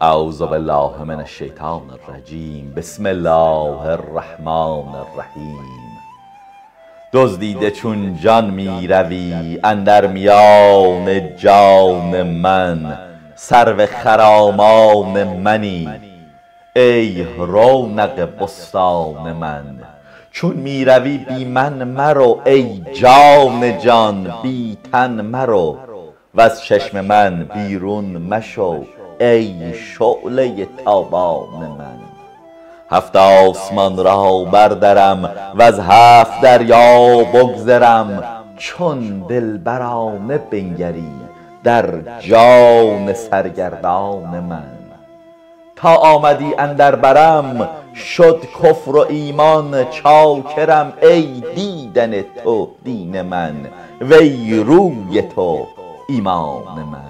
اعوذ بالله من الشیطان الرجیم. بسم الله الرحمن الرحیم. دزدیده چون جان می روی اندر میان جان من، سرو خرامان منی ای رونق بستان من. چون می روی بی من مرو ای جان جان، بی تن مرو وز چشم من بیرون مشو ای شعله تابان من. هفت آسمان را بردرم وز هفت دریا بگذرم، چون دلبرانه بنگری در جان سرگردان من. تا آمدی اندر برم شد کفر و ایمان چاکرم، ای دیدن تو دین من وی روی تو ایمان من.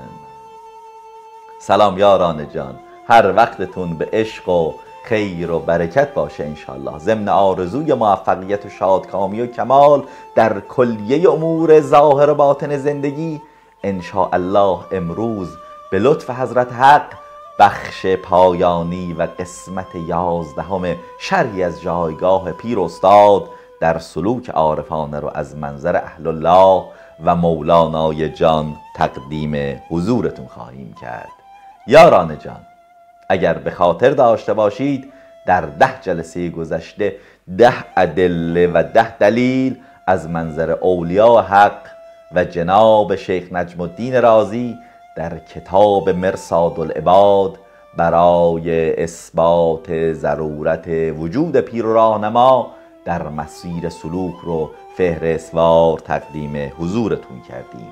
سلام یاران جان، هر وقتتون به عشق و خیر و برکت باشه انشالله. ضمن آرزوی موفقیت و شادکامی و کمال در کلیه امور ظاهر و باطن زندگی، انشاءالله امروز به لطف حضرت حق بخش پایانی و قسمت 11 شرحی از جایگاه پیر استاد در سلوک عارفانه رو از منظر اهل الله و مولانای جان تقدیم حضورتون خواهیم کرد. یاران جان، اگر به خاطر داشته باشید در 10 جلسه گذشته 10 ادله و 10 دلیل از منظر اولیاء حق و جناب شیخ نجم الدین رازی در کتاب مرصاد العباد برای اثبات ضرورت وجود پیر و راهنما در مسیر سلوک رو فهرستوار تقدیم حضورتون کردیم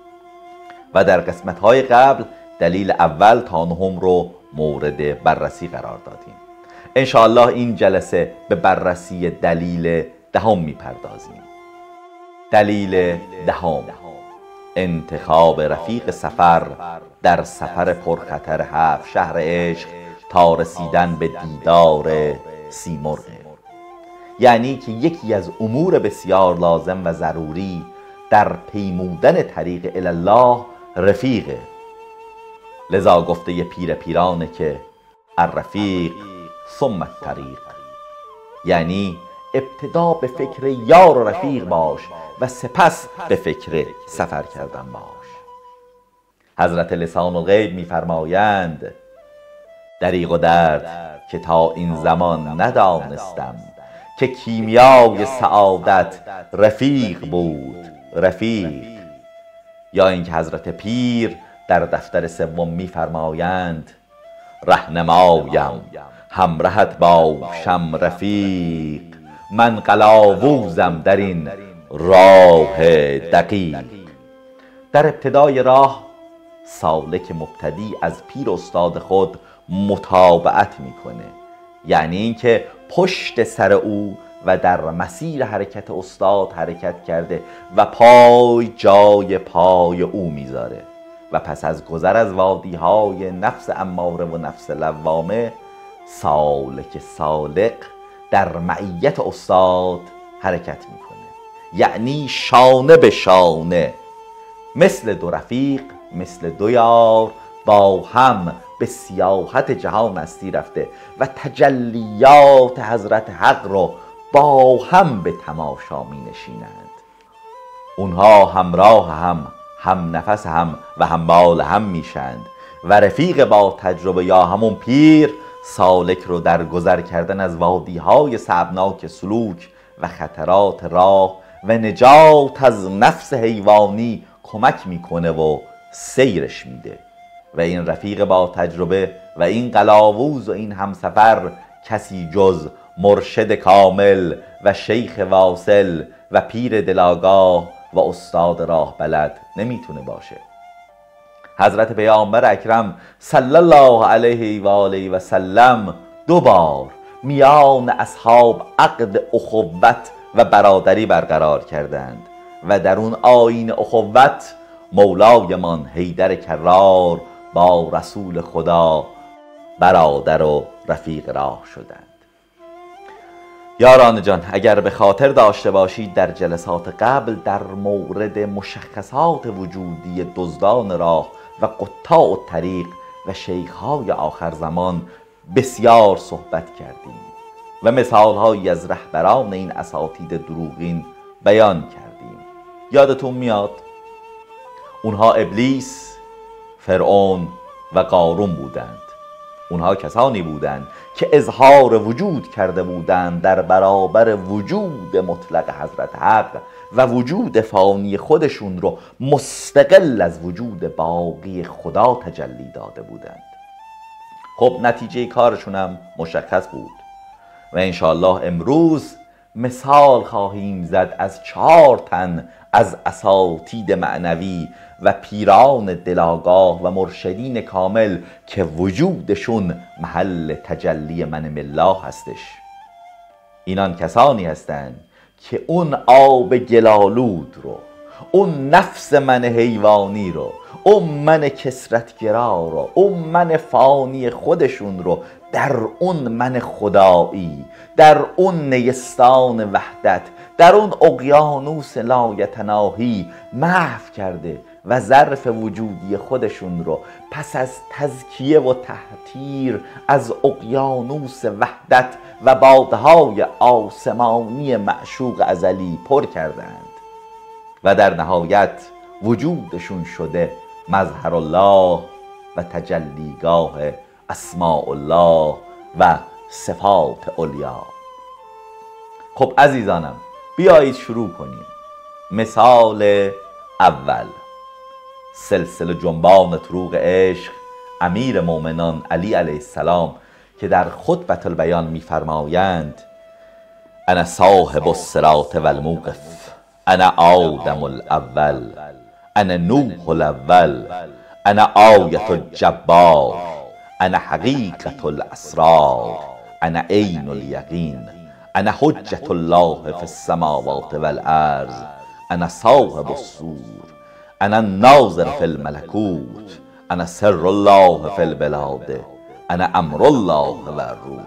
و در قسمت‌های قبل دلیل اول تا 9 رو مورد بررسی قرار دادیم. انشاءالله این جلسه به بررسی دلیل 10 میپردازیم. دلیل 10: انتخاب رفیق سفر در سفر پرخطر 7 شهر عشق تا رسیدن به دیدار سیمرغ. یعنی که یکی از امور بسیار لازم و ضروری در پیمودن طریق الله رفیقه. لذا گفته پیر پیرانه که الرفیق ثم الطریق، یعنی ابتدا به فکر یار و رفیق باش و سپس به فکر سفر کردن باش. حضرت لسان الغیب میفرمایند دریغ و درد که تا این زمان ندانستم که کیمیای سعادت رفیق بود. رفیق، یا اینکه حضرت پیر در دفتر 3 میفرمایند رهنمایم همراهت باشم رفیق، من قلاووزم در این راه دقیق. در ابتدای راه سالک مبتدی از پیر استاد خود متابعت میکنه، یعنی اینکه پشت سر او و در مسیر حرکت استاد حرکت کرده و پای جای پای او میذاره و پس از گذر از وادی‌های نفس اماره و نفس لوامه سالک سالق در معیت استاد حرکت میکنه، یعنی شانه به شانه، مثل 2 رفیق، مثل 2 یار با هم به سیاحت جهان هستی رفته و تجلیات حضرت حق رو با هم به تماشا می نشینند. اونها همراه هم نفس هم و همبال هم میشند و رفیق با تجربه یا همون پیر سالک رو در گذر کردن از وادی‌های صعبناک سلوک و خطرات راه و نجات از نفس حیوانی کمک میکنه و سیرش میده. و این رفیق با تجربه و این قلاووز و این همسفر کسی جز مرشد کامل و شیخ واصل و پیر دلاگاه و استاد راه بلد نمیتونه باشه. حضرت پیامبر اکرم صلی الله علیه و آله و سلم 2 بار میان اصحاب عقد اخوت و برادری برقرار کردند و در اون آیین اخوت مولایمان حیدر کرار با رسول خدا برادر و رفیق راه شدند. یاران جان، اگر به خاطر داشته باشید در جلسات قبل در مورد مشخصات وجودی دزدان راه و قطاع الطریق و شیخ‌های آخر زمان بسیار صحبت کردیم و مثالهایی از رهبران این اساطید دروغین بیان کردیم. یادتون میاد اونها ابلیس، فرعون و قارون بودند. اونها کسانی بودند که اظهار وجود کرده بودند در برابر وجود مطلق حضرت حق و وجود فانی خودشون رو مستقل از وجود باقی خدا تجلی داده بودند. خب نتیجه کارشون هم مشخص بود و انشاءالله امروز مثال خواهیم زد از 4 تن از اساطید معنوی و پیران دلاگاه و مرشدین کامل که وجودشون محل تجلی منم الله هستش. اینان کسانی هستند که اون آب گلالود رو، اون نفس من حیوانی رو، اون من کثرتگرا رو، اون من فانی خودشون رو در اون من خدایی، در اون نیستان وحدت، در اون اقیانوس لایتناهی محو کرده و ظرف وجودی خودشون رو پس از تزکیه و تحتیر از اقیانوس وحدت و بادهای آسمانی معشوق ازلی پر کردند و در نهایت وجودشون شده مظهر الله و تجلیگاه اسماء الله و صفات علیا. خب عزیزانم بیایید شروع کنیم. مثال اول، سلسله جنبان طروق عشق امیر مومنان علی علیه السلام که در خطبة البیان می‌فرمایند انا صاحب الصراط و الموقف، انا آدم الاول، انا نوح الاول، انا آیة الجبار، انا حقیقة الاسرار، انا عین الیقین، انا حجة الله فی السماوات والارض، انا صاحب السور، انا الناظر فی الملکوت، انا سر الله فی البلاد، انا امر الله و الروح.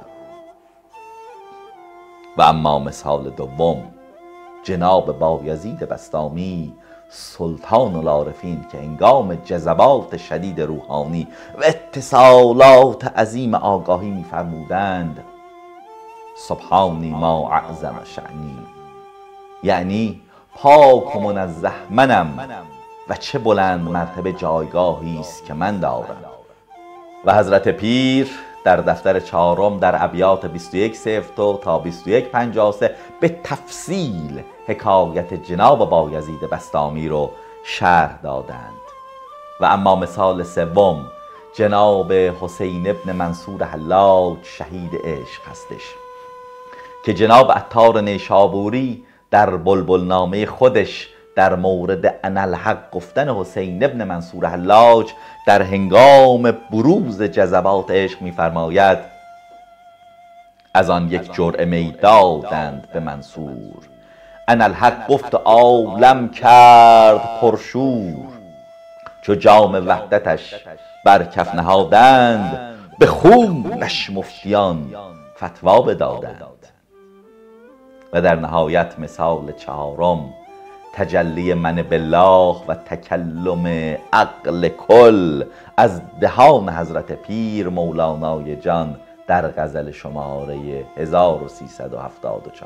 و اما مثال دوم، جناب بایزید بسطامی سلطان العارفین که هنگام جذبات شدید روحانی و اتصالات عظیم آگاهی می‌فرمودند سبحانی ما اعظم شأنی، یعنی پاک و منزه منم و چه بلند مرتبه جایگاهی است که من دارم. و حضرت پیر در دفتر 4 در ابیات 2102 تا 2153 به تفصیل حکایت جناب بایزید بسطامی رو شرح دادند. و اما مثال سوم جناب حسین ابن منصور حلاج شهید عشق هستش که جناب عطار نیشابوری در بلبل نامه خودش در مورد انالحق گفتن حسین ابن منصور حلاج در هنگام بروز جذبات عشق می‌فرماید از آن یک جرعه می دادند به منصور، انالحق گفت عالم کرد پرشور، چو جام وحدتش بر کف نهادند، به خونش مفتیان فتوا بدادند. و در نهایت مثال 4 تجلی من بالله و تکلم عقل کل از دهان حضرت پیر مولانای جان در غزل شماره 1374.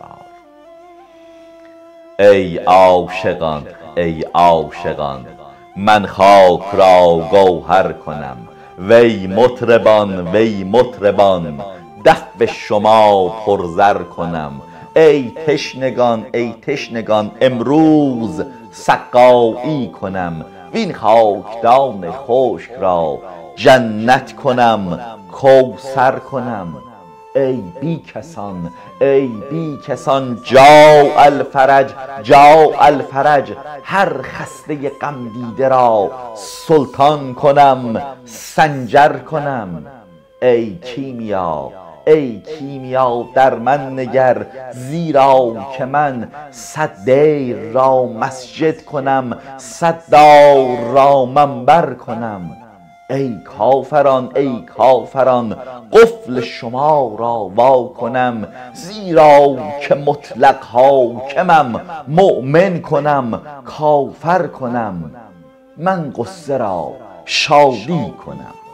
ای عاشقان ای عاشقان، من خاک را گوهر کنم، وی مطربان وی مطربان، دف شما پرزر کنم. ای تشنگان ای تشنگان، امروز سقایی کنم، وین خاکدان خشک را جنت کنم، کوثر کنم. ای بی کسان ای بی کسان، جاء الفرج جاء الفرج، هر خسته غم دیده را سلطان کنم، سنجر کنم. ای کیمیا ای کیمیا در من نگر، زیرا که من 100 دیر را مسجد کنم، 100 دار را منبر کنم. ای کافران ای کافران، قفل شما را وا کنم، زیرا که مطلق حاکمم، مؤمن کنم کافر کنم. من غصه را شادی کنم،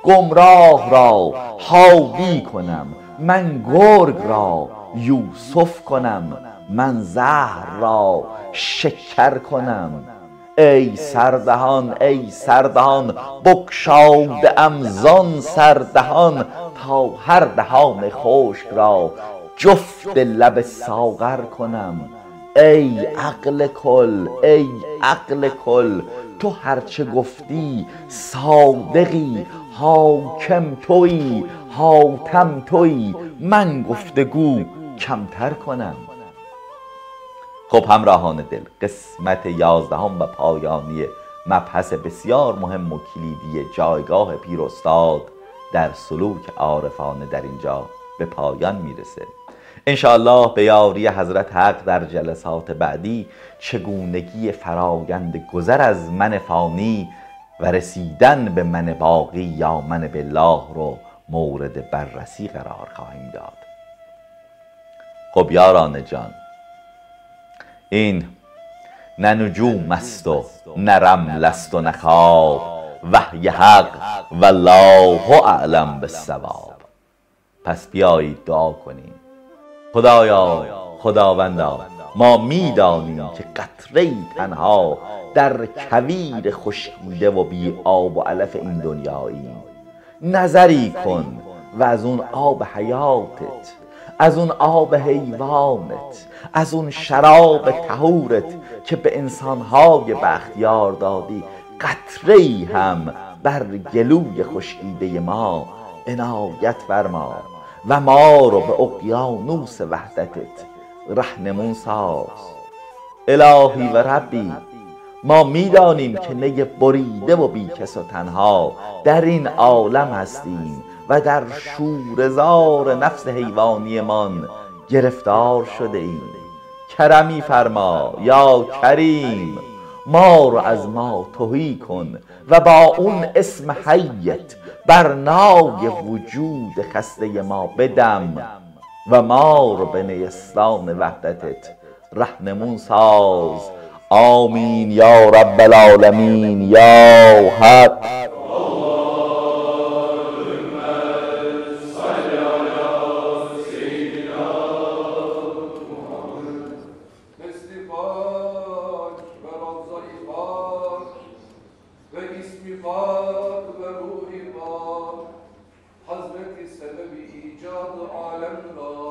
گمراه را حاوی کنم، من گرگ را یوسف کنم، من زهر را شکر کنم. ای سردهان ای سردهان بگشاده ام زان سردهان، تا هر دهان خشک را جفت لب ساغر کنم. ای عقل کل ای عقل کل، تو هرچه گفتی صادقی، حاکم تویی حاتم تویی، من گفتگو کمتر کنم. خب همراهان دل، قسمت 11 و پایانی مبحث بسیار مهم و کلیدی جایگاه پیر استاد در سلوک عارفانه در اینجا به پایان میرسه. انشاءالله به یاری حضرت حق در جلسات بعدی چگونگی فرایند گذر از من فانی و رسیدن به من باقی یا من بالله رو مورد بررسی قرار خواهیم داد. خب یاران جان، این نه نجوم است و نه رمل است و نه خواب، وحی حق والله اعلم بالصواب. پس بیایید دعا کنیم. خدایا، خداوندا، ما میدانیم که قطره‌ای تنها در کویر خشکیده و بی آب و علف این دنیاییم. نظری کن و از اون آب حیاتت، از اون آب حیوانت، از اون شراب طهورت که به انسانهای بختیار دادی، قطره‌ای هم بر گلوی خشکیده ما عنایت فرما و ما رو به اقیانوس وحدتت رهنمون ساز. الهی و ربی، ما میدانیم که نی بریده و بیکس و تنها در این عالم هستیم و در شوره‌زار نفس حیوانیمان گرفتار شده ایم. کرمی فرما یا کریم، ما رو از ما تهی کن و با اون اسم حیت بر نای وجود خسته ما بدم و ما رو به نیستان وحدتت رهنمون ساز. آمین یا رب العالمین یا حق. حضرت سبب ایجاد عالم را